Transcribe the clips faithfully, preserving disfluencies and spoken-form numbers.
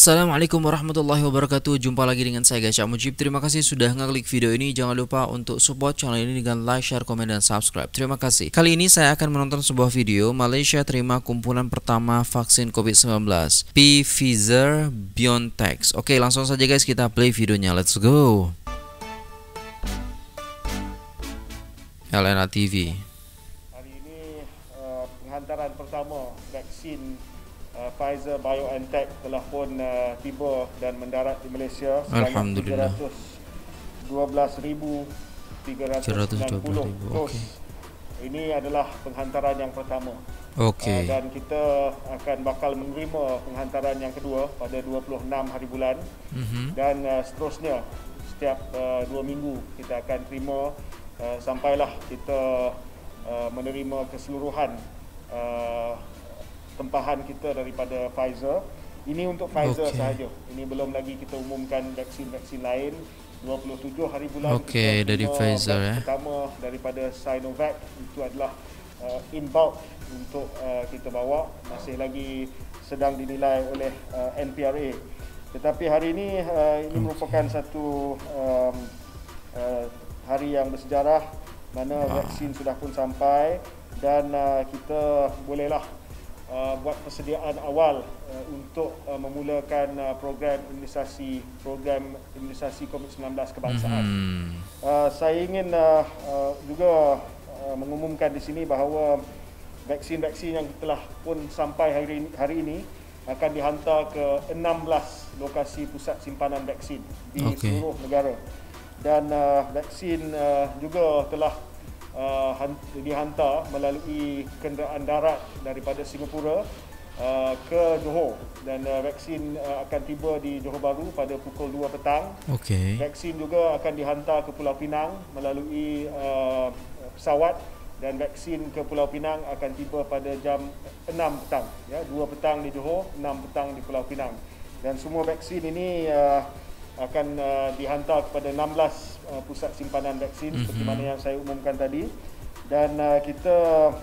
Assalamualaikum warahmatullahi wabarakatuh. Jumpa lagi dengan saya Gacha Mujib. Terima kasih sudah ngeklik video ini. Jangan lupa untuk support channel ini dengan like, share, komen, dan subscribe. Terima kasih. Kali ini saya akan menonton sebuah video. Malaysia terima kumpulan pertama vaksin COVID sembilan belas Pfizer-BioNTech. Oke, langsung saja guys, kita play videonya. Let's go. L N A T V. Hari ini uh, penghantaran pertama vaksin uh, Pfizer-BioNTech telah pun uh, tiba dan mendarat di Malaysia sebanyak tiga ratus dua belas ribu tiga ratus sembilan puluh dos. Okay. Ini adalah penghantaran yang pertama. Okay. Uh, dan kita akan bakal menerima penghantaran yang kedua pada dua puluh enam hari bulan. Mm-hmm. Dan uh, seterusnya setiap uh, dua minggu kita akan terima uh, sampailah kita uh, menerima keseluruhan uh, tempahan kita daripada Pfizer. Ini untuk Pfizer okay. sahaja. Ini belum lagi kita umumkan vaksin-vaksin lain. dua puluh tujuh hari bulan okay, dari Pfizer ya. Pertama daripada Sinovac itu adalah uh, in bulk untuk uh, kita bawa, masih lagi sedang dinilai oleh uh, N P R A. Tetapi hari ini uh, ini okay. merupakan satu um, uh, hari yang bersejarah mana ah. vaksin sudah pun sampai dan uh, kita bolehlah Uh, buat persediaan awal uh, untuk uh, memulakan uh, program imunisasi program imunisasi COVID sembilan belas kebangsaan. Mm-hmm. Uh, saya ingin uh, uh, juga uh, mengumumkan di sini bahawa vaksin-vaksin yang telah pun sampai hari ini, hari ini akan dihantar ke enam belas lokasi pusat simpanan vaksin di okay. seluruh negara. Dan uh, vaksin uh, juga telah Uh, dihantar melalui kenderaan darat daripada Singapura uh, ke Johor dan uh, vaksin uh, akan tiba di Johor Bahru pada pukul dua petang. Okay. Vaksin juga akan dihantar ke Pulau Pinang melalui uh, pesawat dan vaksin ke Pulau Pinang akan tiba pada jam enam petang. Ya, dua petang di Johor, enam petang di Pulau Pinang. Dan semua vaksin ini uh, akan uh, dihantar kepada enam belas uh, pusat simpanan vaksin mm-hmm. seperti mana yang saya umumkan tadi. Dan uh, kita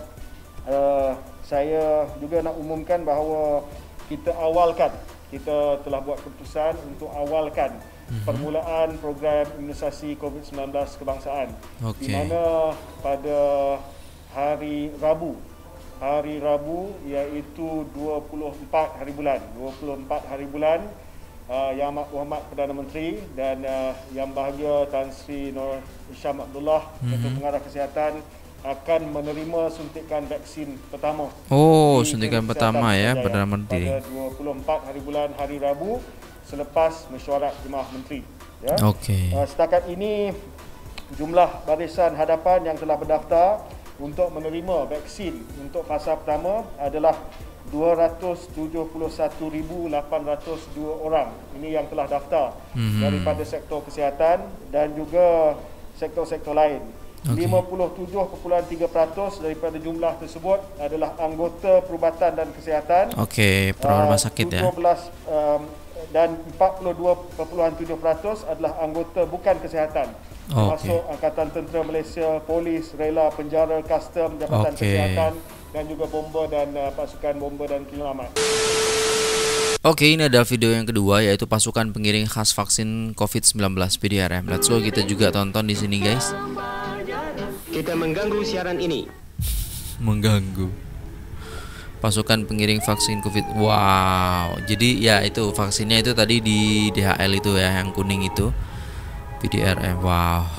uh, saya juga nak umumkan bahawa kita awalkan, kita telah buat keputusan untuk awalkan mm-hmm. permulaan program imunisasi COVID sembilan belas kebangsaan. Okay. Di mana pada hari Rabu hari Rabu iaitu dua puluh empat hari bulan dua puluh empat hari bulan Uh, Yang Amat Berhormat Perdana Menteri dan uh, Yang Bahagia Tan Sri Nur Hisham Abdullah, mm-hmm. Ketua Pengarah Kesihatan, akan menerima suntikan vaksin pertama. Oh, suntikan pertama ya, Perdana Menteri. Pada dua puluh empat hari bulan hari Rabu selepas mesyuarat Jemaah Menteri. Ya. Okay. Uh, setakat ini jumlah barisan hadapan yang telah berdaftar untuk menerima vaksin untuk fasa pertama adalah dua ratus tujuh puluh satu ribu lapan ratus dua orang. Ini yang telah daftar mm-hmm. daripada sektor kesihatan dan juga sektor-sektor lain. Okay. lima puluh tujuh perpuluhan tiga peratus daripada jumlah tersebut adalah anggota perubatan dan kesihatan. Okey, perawat rumah sakit uh, tujuh belas, ya. Um, dan empat puluh dua perpuluhan tujuh peratus adalah anggota bukan kesihatan. Oh, termasuk okay. Angkatan Tentera Malaysia, Polis, Rela, Penjara, Custom, Jabatan okay. Kesihatan dan juga bomba dan uh, pasukan bomba dan penyelamat. Oke, ini ada video yang kedua yaitu pasukan pengiring khas vaksin COVID sembilan belas P D R M. Let's go, kita juga tonton di sini guys. Kita mengganggu siaran ini. Mengganggu. Pasukan pengiring vaksin COVID. Wow. Jadi ya itu vaksinnya itu tadi di D H L itu ya, yang kuning itu. P D R M. Wow.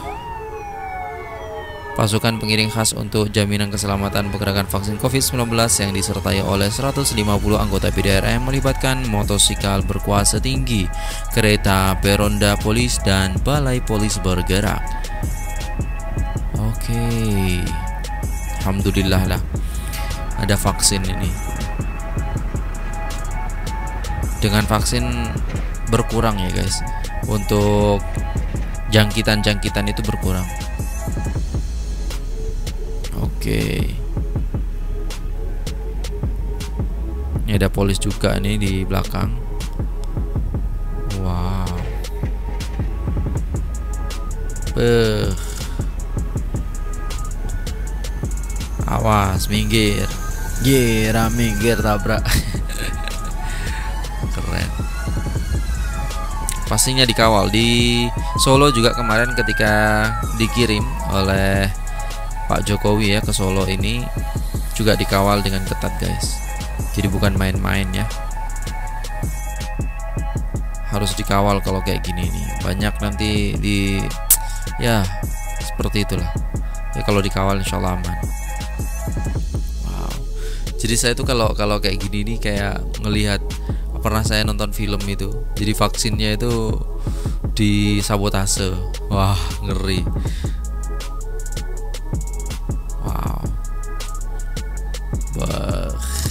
Pasukan pengiring khas untuk jaminan keselamatan pergerakan vaksin COVID sembilan belas yang disertai oleh seratus lima puluh anggota P D R M melibatkan motosikal berkuasa tinggi, kereta peronda polis, dan balai polis bergerak. Oke, okay. Alhamdulillah lah ada vaksin ini. Dengan vaksin berkurang ya guys, untuk jangkitan-jangkitan itu berkurang. Oke, ini ada polis juga nih di belakang. Wow. Beuh. Awas, minggir. Gira, minggir, tabrak. Keren. pastinya dikawal. Di Solo juga kemarin ketika dikirim oleh Pak Jokowi ya ke Solo ini juga dikawal dengan ketat guys. Jadi bukan main-main ya. Harus dikawal kalau kayak gini nih. Banyak nanti di ya seperti itulah. Ya kalau dikawal insya Allah aman. Wow. Jadi saya tuh kalau kalau kayak gini nih kayak ngelihat, pernah saya nonton film itu. Jadi vaksinnya itu disabotase. Wah, ngeri. Wow. Wah.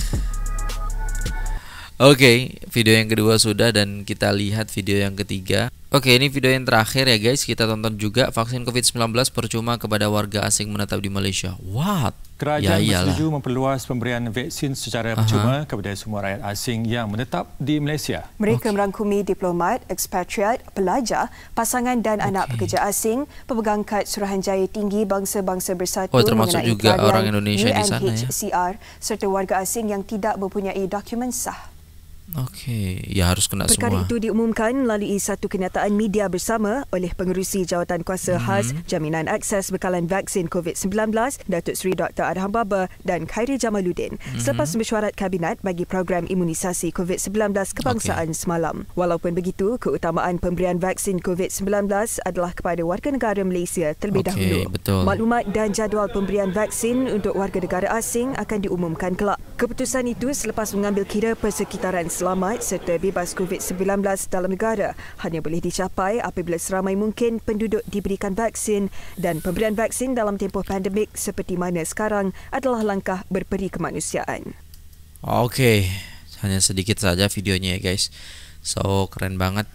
Oke, okay, video yang kedua sudah dan kita lihat video yang ketiga. Oke, okay, ini video yang terakhir ya guys. Kita tonton juga vaksin covid sembilan belas percuma kepada warga asing menetap di Malaysia. What? Kerajaan ya, bersetuju memperluas pemberian vaksin secara percuma kepada semua rakyat asing yang menetap di Malaysia. Mereka okay. merangkumi diplomat, ekspatriat, pelajar, pasangan dan okay. anak pekerja asing, pemegang kad Suruhanjaya Tinggi Bangsa-Bangsa Bersatu oh, termasuk juga orang Indonesia di sana ya. U N H C R serta warga asing yang tidak mempunyai dokumen sah. Oke, okay. ya harus kena Perkara semua. Perkara itu diumumkan melalui satu kenyataan media bersama oleh Pengerusi Jawatan Kuasa mm-hmm. Khas Jaminan Akses Bekalan Vaksin covid sembilan belas Datuk Seri Doktor Adham Baba dan Khairi Jamaluddin mm-hmm. selepas mesyuarat Kabinet bagi program imunisasi covid sembilan belas kebangsaan okay. semalam. Walaupun begitu, keutamaan pemberian vaksin covid sembilan belas adalah kepada warga negara Malaysia terlebih okay, dahulu. Betul. Maklumat dan jadual pemberian vaksin untuk warga negara asing akan diumumkan kelak. Keputusan itu selepas mengambil kira persekitaran selamat serta bebas covid sembilan belas dalam negara hanya boleh dicapai apabila seramai mungkin penduduk diberikan vaksin dan pemberian vaksin dalam tempoh pandemik seperti mana sekarang adalah langkah berperi kemanusiaan. Oke, hanya sedikit saja videonya ya guys. So, keren banget.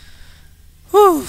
Huh.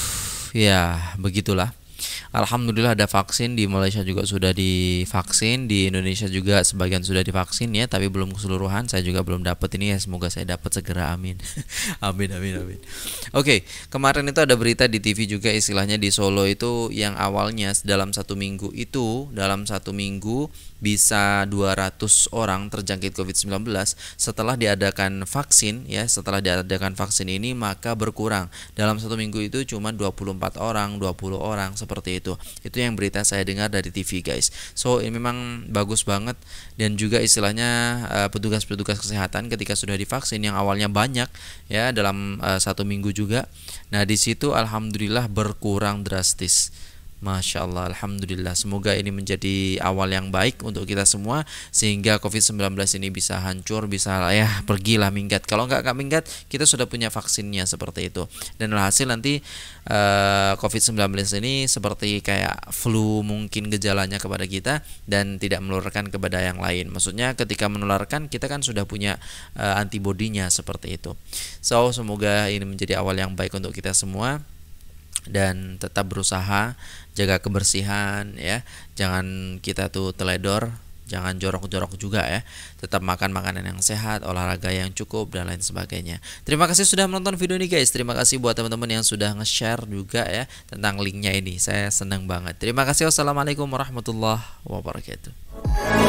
Ya, begitulah. Alhamdulillah ada vaksin, di Malaysia juga sudah divaksin, di Indonesia juga sebagian sudah divaksin ya, tapi belum keseluruhan. Saya juga belum dapat ini ya, semoga saya dapat segera, amin. Amin amin amin. Oke, kemarin itu ada berita di T V juga, istilahnya di Solo itu yang awalnya dalam satu minggu itu, dalam satu minggu bisa dua ratus orang terjangkit covid sembilan belas. Setelah diadakan vaksin ya, setelah diadakan vaksin ini maka berkurang. Dalam satu minggu itu cuma dua puluh empat orang, dua puluh orang seperti itu. Itu yang berita saya dengar dari T V guys. So ini memang bagus banget, dan juga istilahnya uh, petugas-petugas kesehatan ketika sudah divaksin yang awalnya banyak ya dalam uh, satu minggu juga. Nah di situ alhamdulillah berkurang drastis. Masya Allah, alhamdulillah. Semoga ini menjadi awal yang baik untuk kita semua sehingga covid sembilan belas ini bisa hancur, bisa ya pergilah minggat. Kalau nggak nggak minggat, kita sudah punya vaksinnya seperti itu. Dan alhasil nanti uh, covid sembilan belas ini seperti kayak flu mungkin gejalanya kepada kita dan tidak menularkan kepada yang lain. Maksudnya ketika menularkan kita kan sudah punya uh, antibodinya seperti itu. So semoga ini menjadi awal yang baik untuk kita semua. Dan tetap berusaha jaga kebersihan ya, jangan kita tuh teledor, jangan jorok-jorok juga ya, tetap makan makanan yang sehat, olahraga yang cukup dan lain sebagainya. Terima kasih sudah menonton video ini guys, terima kasih buat teman-teman yang sudah nge-share juga ya tentang linknya ini, saya senang banget. Terima kasih, wassalamualaikum warahmatullahi wabarakatuh.